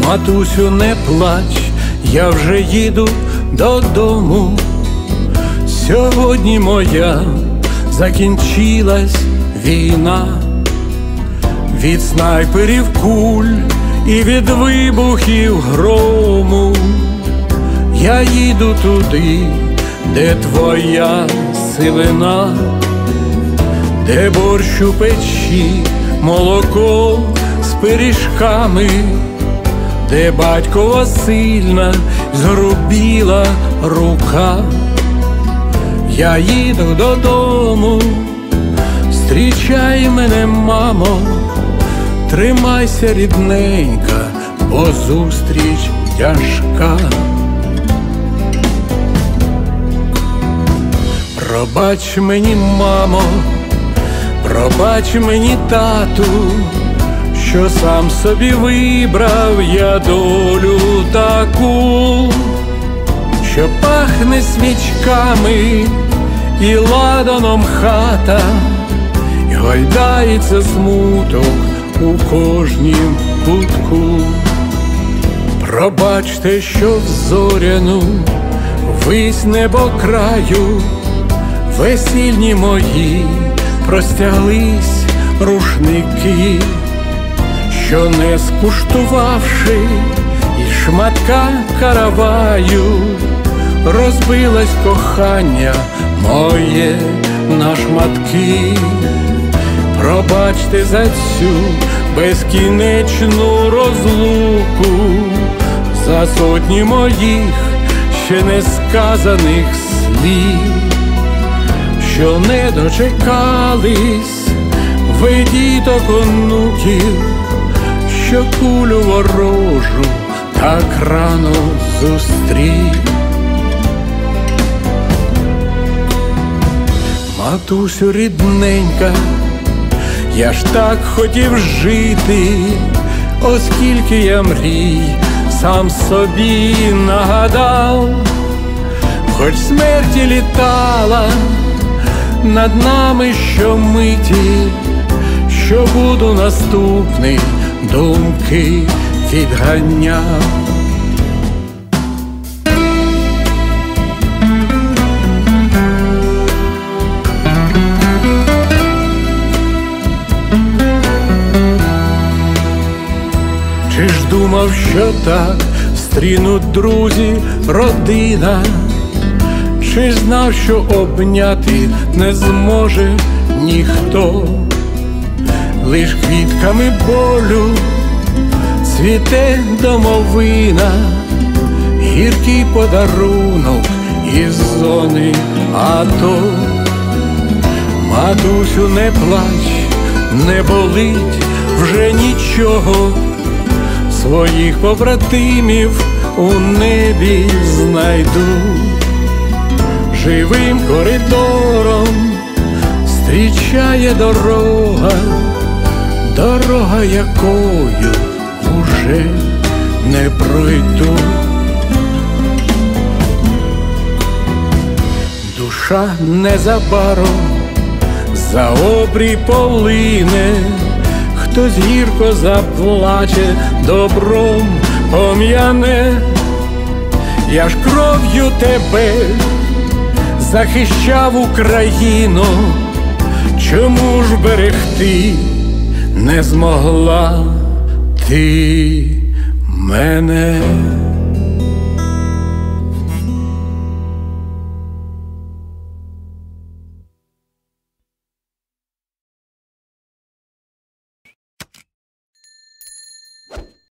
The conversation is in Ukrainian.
Матусю, не плач, я вже їду додому. Сьогодні моя закінчилась війна. Від снайперів куль і від вибухів грому. Я їду туди, де твоя сивина, де борщ у печі, молоко з пиріжками, де батькова сильна згрубіла рука. Я їду додому, зустрічай мене, мамо, тримайся, рідненька, бо зустріч тяжка. Пробач мені, мамо, пробач мені, тату, що сам собі вибрав я долю таку, що пахне свічками і ладаном хата, і гойдається смуток у кожнім кутку. Пробачте, що в зоряну вись небокраю весільні мої простяглись рушники, що не скуштувавши і шматка караваю, розбилось кохання моє на шматки. Пробачте за цю безкінечну розлуку, за сотні моїх ще не сказаних слів, що не дочекались ви діток онуків, що кулю ворожу так рано зустрів. Матусю, рідненька, я ж так хотів жити, оскільки я мрій сам собі нагадав. Хоч смерті літала над нами щомиті, що буду наступний, думки відганяв. Чи ж думав, що так стрінуть друзі, родина? Чи знав, що обняти не зможе ніхто? Лиш квітками болю цвіте домовина, гіркий подарунок із зони АТО. Матусю, не плач, не болить вже нічого, своїх побратимів у небі знайду. Живим коридором зустрічає дорога, дорога, якою уже не пройду. Душа незабаром за обрій полине, хтось гірко заплаче, добром пом'яне. Я ж кров'ю тебе захищав Україну, чому ж берегти не змогла ти мене?